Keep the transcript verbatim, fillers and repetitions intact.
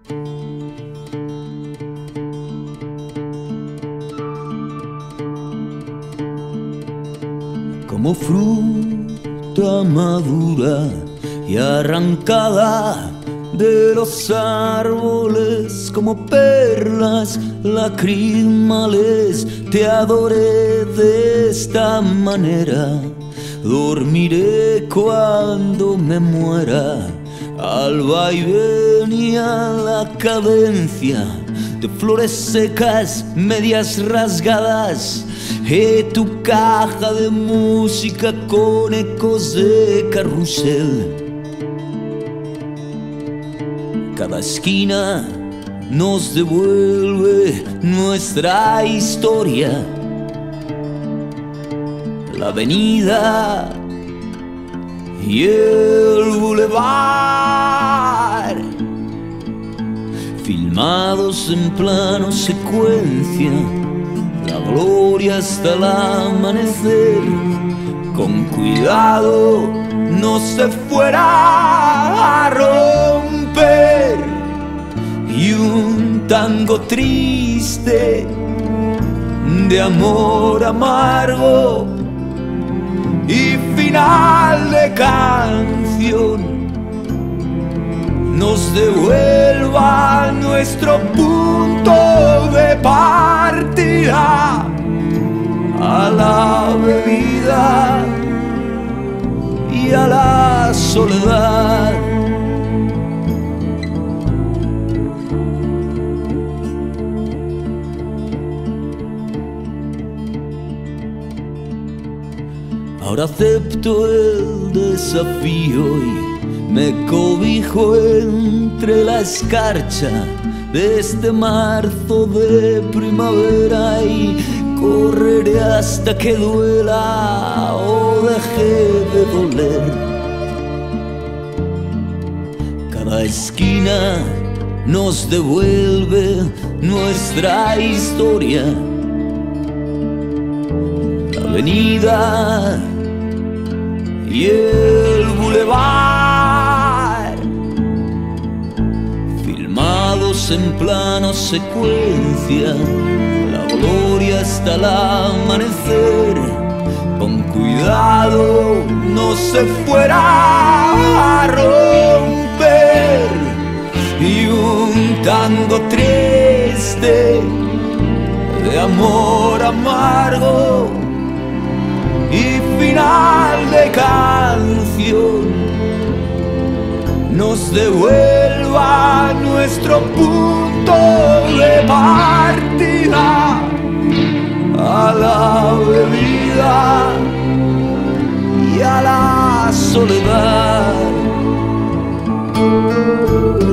Como fruta madura y arrancada de los árboles, como perlas lacrimales, te adoré de esta manera. Dormiré cuando me muera, al vaivén y a la cadencia de flores secas, medias rasgadas, y tu caja de música con ecos de carrusel. Cada esquina nos devuelve nuestra historia. La avenida y el bulevar, filmados en plano secuencia, la gloria hasta el amanecer. Con cuidado no se fuera a romper, y un tango triste de amor amargo y final de canción nos devuelva nuestro punto de partida, a la bebida y a la soledad. Ahora acepto el desafío y me cobijo entre la escarcha de este marzo de primavera, y correré hasta que duela o deje de doler. Cada esquina nos devuelve nuestra historia. La avenida y el bulevar, filmados en plano secuencia, la gloria hasta el amanecer. Con cuidado no se fuera a romper, y un tango triste de amor amargo y final de canción nos devuelva nuestro punto de partida, a la bebida y a la soledad.